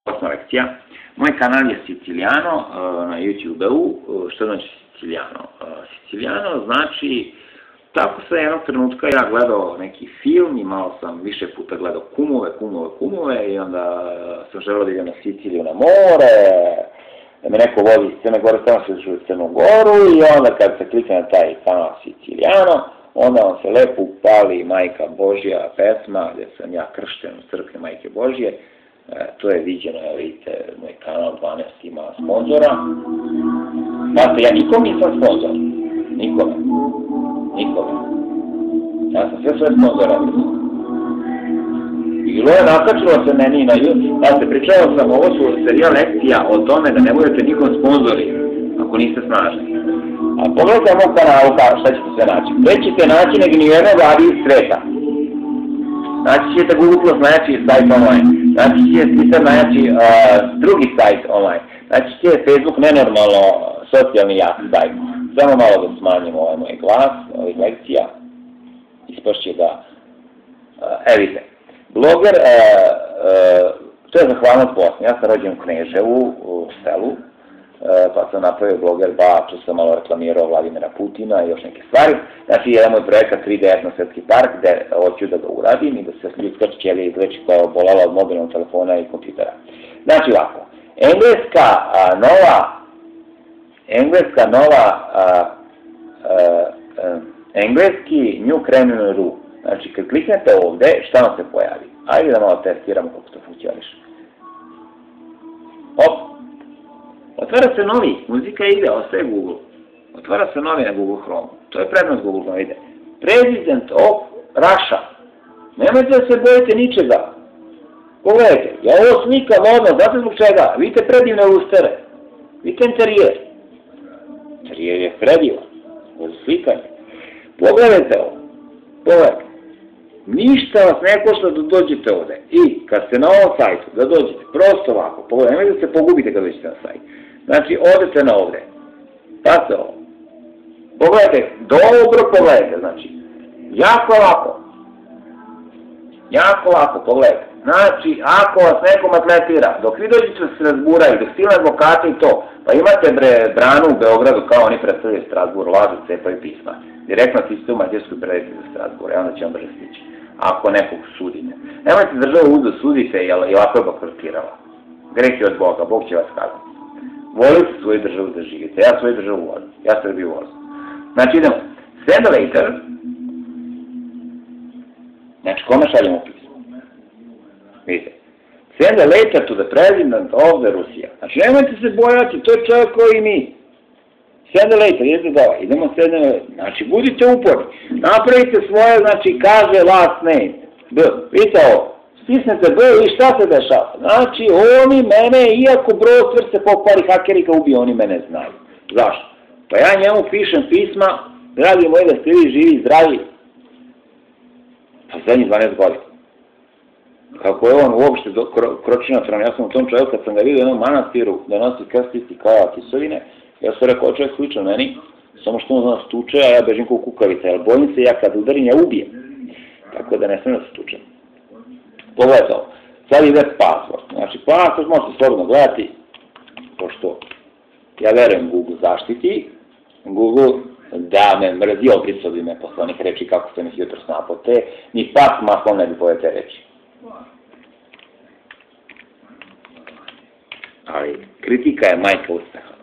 Osma lekcija. Moj kanal je Siciliano na YouTube-u. Što znači Siciliano? Siciliano znači, tako sam jednog trenutka ja gledao neki film i malo sam više puta gledao kumove i onda sam želeo da idem na Siciliju na more, da me neko vozi iz Crne Gore, stavno se u Crnu Goru i onda kad se klikne na taj kanal Siciliano, onda vam se lepo upali Majka Božja pesma, gdje sam ja kršten u crkvi Majke Božje. To je viđeno, vidite, moj kanal 12 ima sponzora. Znate, ja nikom nisam sponzor. Nikome. Ja sam sve svoje sponzora vidio. Bilo je nakačilo se meni na YouTube. Znate, pričao sam, ovo su serija lekcija o tome da ne budete nikom sponzori, ako niste snažni. A pogledajte moj kanalu, šta ćete sve naći. Nećete naći nego ni jednog radi iz sveta. Znači ćete Google Plus naći sajt online. Znači ćete naći drugi sajt online. Znači ćete Facebook nenormalno socijalni jak sajt. Samo malo da smanjimo ovaj moj glas, ovih lekcija. Ispašće da... vidite. Bloger, to je zahvalnost Bosne. Ja sam rođen u Kneževu, u selu. Pa sam napravio bloger tu sam malo reklamirao Vladimira Putina i još neke stvari. Znači, jedan moj projekat 3D etnosvetski park, gde hoću da ga uradim i da se ljudska ćelija izleči koja je obolala od mobilnog telefona i kompjutera. Znači ovako, engleski New Criminal Rule. Znači, kad kliknete ovde, šta vam se pojavi? Ajde da malo testiramo kako to funkcioniše. Hop! Otvara se novi, muzika ide, ostaje Google. Otvara se novi na Google Chrome. To je prednost Google Chrome, ide. President of Russia. Nemojte da se bojite ničega. Pogledajte, ja ovo slikam odmah, znate zbog čega? Vidite predivne lustere. Vidite interijer. Interijer je predivan. Ovo je slikanje. Pogledajte ovo. Pogledajte. Ništa vas ne košta da dođete ovde. I kad ste na ovom sajtu, da dođete, prosto ovako, pogledajte, nemojte da se pogubite kad dođete na sajt. Znači, odete na ovde. Pazite ovo. Pogledajte, dobro pogledajte, znači. Jako lako, pogledajte. Znači, ako vas neko maltretira, dok vi dođete se razburaju, dok sile advokata i to, pa imate branu u Beogradu kao oni predstavljaju Strasbourg, lažu, cepaju pisma. Direktno siste u Mađarsku predajte za Strasbourg, onda će vam brže stići. Ako nekog sudite. Nemojte državu uzda sudite, jer ovako je bankrotirala. Greh je od Boga, Bog će vas kazniti. Volite svoju državu da živite, ja svoju državu volim, ja Srbiju volim. Znači idemo, send later, znači kome šaljemo pismo? Vidite, send later to the president of the Russia. Znači nemojte se bojati, to je čovjek koji mi. Send later, jeste da ovaj, idemo send later. Znači budite uporni, napravite svoje, znači kaže last name, B, vidite ovo. Stisnete B i šta se dešava? Znači, oni mene, iako browser se pokvari, hakeri ga ubiju, oni mene znaju. Zašto? Pa ja njemu pišem pisma, dragi moji da ste vi živi, zdravi. Pa zadnjih 12 godina. Kako je on uopšte kročio na tron, ja sam u tom čovjeku, kad sam ga vidio u jednom manastiru, da nosi krstici kao kisovine, ja sam rekao, čovjek sličan meni, samo što on zna stuče, a ja bežim kao kukavica, jer bojim se ja kad udarim, ja ubijem. Tako da ne smem da se stučem. Pogledajte ovo, sad ide password, znači password možete slobodno gledati, pošto ja verujem Google zaštiti, Google da me mrzi, obrisao bi me posle onih reči kako sam ih jutro snapote, ni pas maslom ne bi pove te reči. Ali kritika je majka uspeha.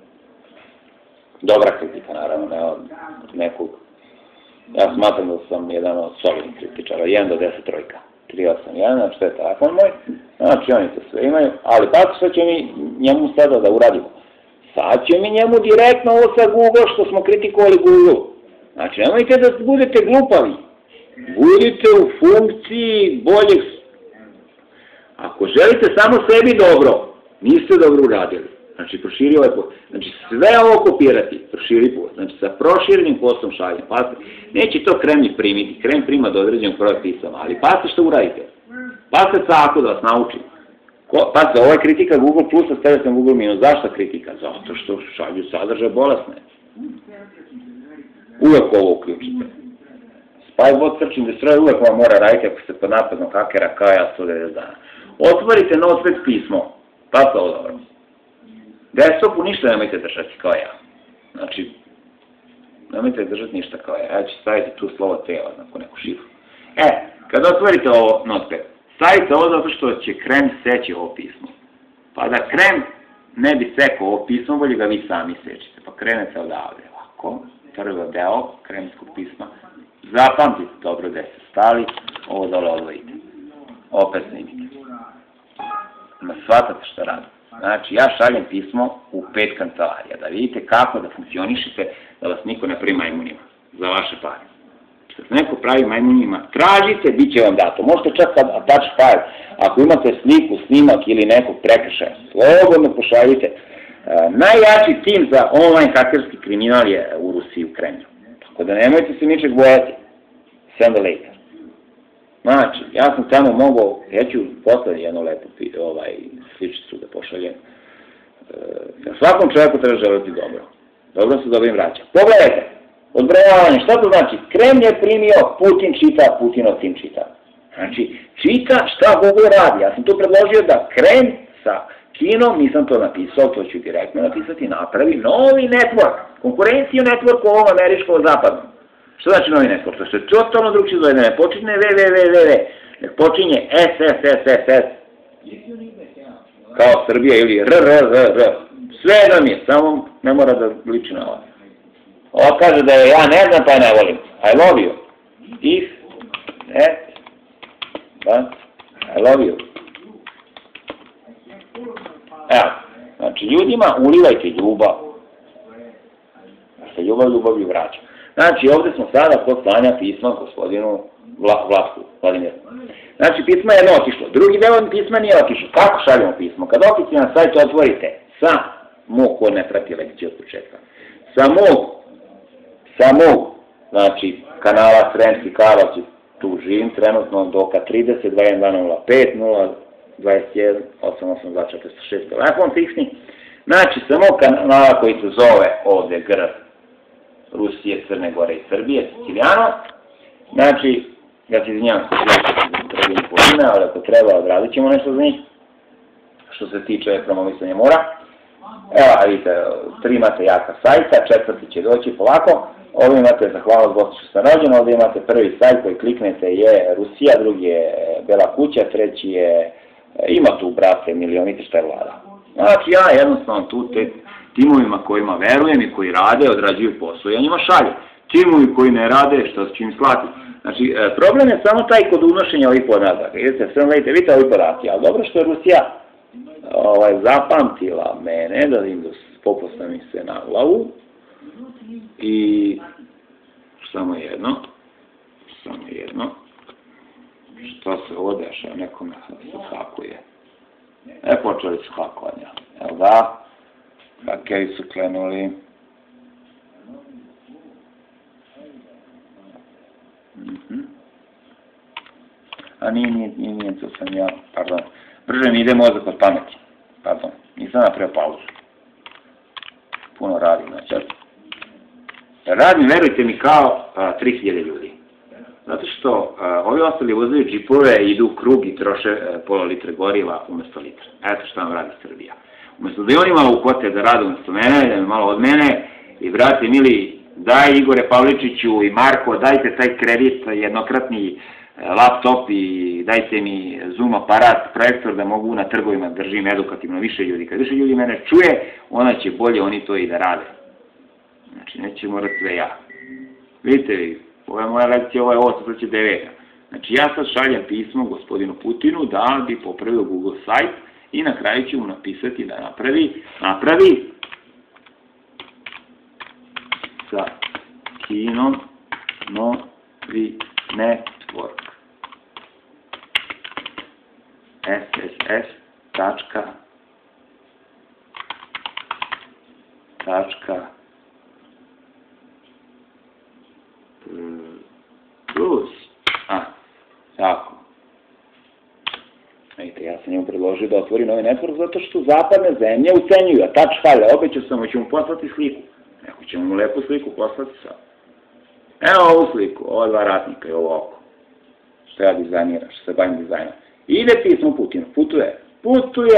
Dobra kritika, naravno, ne od nekog. Ja smatram da sam jedan od solidnih kritičara, 1 do 10 trojka. 381, što je telefon moj, znači oni to sve imaju, ali pa što će mi njemu sada da uradimo? Sad će mi njemu direktno ovo sa Google što smo kritikovali Google. Znači nemojte da budete glupavi, budite u funkciji boljeg. Ako želite samo sebi dobro, niste dobro uradili. Znači proširi ovaj post, znači sve ovo kopirati, proširi post, znači sa proširenim postom šaljem, pazite, neće to Kremlj primiti, Kremlj prima do određenog broja pisama, ali pazite što uradite, pazite cako da vas naučim, pazite, ovo je kritika Google Plusa, stavio sam Google minus, zašto kritika? Zato što šalju sadržaj bolesne, uvek ovo uključite, Spybot Search and Destroy uvek vam mora raditi ako ste pod napadom hakera kao ja 190 dana. Otvorite Notepad pismo, pa to dobro. Desktopu ništa nemojte držati kao ja. Znači, nemojte držati ništa kao ja. Ja ću staviti tu slovo tela, nakon neku šifru. Kada otvorite ovo Notepad, stavite ovo zato što će krem seći ovo pismo. Pa da krem ne bi sekao ovo pismo, bolje ga vi sami sečite. Pa krenete odavde ovako, prvo deo kremskog pisma. Zapamtite dobro gde ste stali, ovo dole odvojite. Opet snimite. Shvatate šta radim. Znači, ja šaljem pismo u 5 kancelarija, da vidite kako da funkcionišete, da vas niko ne pravi majmunima, za vaše pare. Što se neko pravi majmunima, tražite, bit će vam dato. Možete čak attach file, ako imate sliku, snimak ili nekog prekršaja, slobodno pošaljite. Najjači tim za online hakerski kriminal je u Rusiji, u Kremlju. Tako da nemojte se ničeg bojati. Send a later. Znači, ja sam tamo mogao, ja ću poslati jednu lepu sličicu da pošaljem. Svakom čovjeku treba želiti dobro. Dobro se dobrim vraća. Pogledajte, odbrojavanje, šta to znači? Kremlj je primio, Putin čita, Putinov tim čita. Znači, čita šta Google radi. Ja sam tu predložio da Kremlj sa Kinom, nisam to napisao, to ću direktno napisati, napravi novi network, konkurenciju networku ovom američkom zapadnom. Što znači novi network? To se totalno drugčije zove, ne počinje www, ne počinje SSSSS, kao Srbija ili RRRR. Sve nam je, samo ne mora da liči na ovo. Ova kaže da je ja ne znam pa je ne volim. I love you. If, but, I love you. Evo, znači ljudima ulivajte ljubav. Da se ljubav vraća. Znači, ovdje smo sada kod slanja pisma gospodinu Vlatku, Vladimiru. Znači, pismo je jedno otišlo. Drugi deo pisma nije otišlo. Kako šaljemo pismo? Kad oficijalno sajt otvorite, sa mog, ko ne prati lekciju od početka, sa mog, znači, kanala Sremski Karlovci, tu živim trenutno, doka 30 2105 021 8826 telefon fiksni. Znači, sa mog kanala koji se zove ovdje GR Rusije, Crne Gore i Srbije, Sicilijano. Znači, ja se izvinjam ali ako treba, odradit ćemo nešto za njih. Što se tiče promovisanja mora. Evo, vidite, 3 imate jaka sajta, 4. će doći polako. Ovdje imate zahvalnost gostu što sam rođen, ovdje imate prvi sajt koji kliknete je Rusija, drugi je Bela kuća, treći je, ima tu, brate, milionite šta je vlada. Znači, ja jednostavno tu timovima kojima verujem i koji rade, odrađuju posao, ja njima šaljem. Timovi koji ne rade, što će im slati. Znači, problem je samo taj kod unošenja ovih podataka. Vidite ovi podatki, ali dobro što je Rusija zapamtila mene, da im popostavim se na glavu. I samo jedno, što se ovo dešava, nekome se hakuje. Počeli su hakovanja, jel da? Hakeri su krenuli. A nije to sam ja, pardon. Brže mi ide mozak od pameti. Pardon, nisam napravio pauzu. Puno radim, znači. Radim, verujte mi, kao 3000 ljudi. Zato što ovi ostali vozaju džipove, idu u krug i troše pola litre goriva umjesto litra. Eto što vam radi Srbija. Umjesto da i oni malo ukote da rade umjesto mene, da mi malo od mene, i brate mili, daj Igore Pavličiću i Marko, dajte taj kredit, jednokratni laptop i dajte mi Zoom aparat, projektor da mogu na trgovima držim edukativno više ljudi. Kad više ljudi mene čuje, onda će bolje oni to i da rade. Znači, neće morati sve ja. Vidite vi, ova je moja lekcija, ovo je 8.9. Znači, ja sad šaljem pismo gospodinu Putinu da bi popravio Google sajt i na kraju ću mu napisati da napravi sa Kinom novi network. SSS plus. Tako. Vidite, ja sam njemu predložio da otvori novi network zato što zapadne zemlje ucenjuju, a touch file, obećao sam, hoću mu poslati sliku. Neko će mu lepu sliku poslati sad. Evo ovu sliku, ova dva ratnika i ovo oko. Što ja dizajniram, što se bavim dizajnom. Ide pismo Putinu, putuje.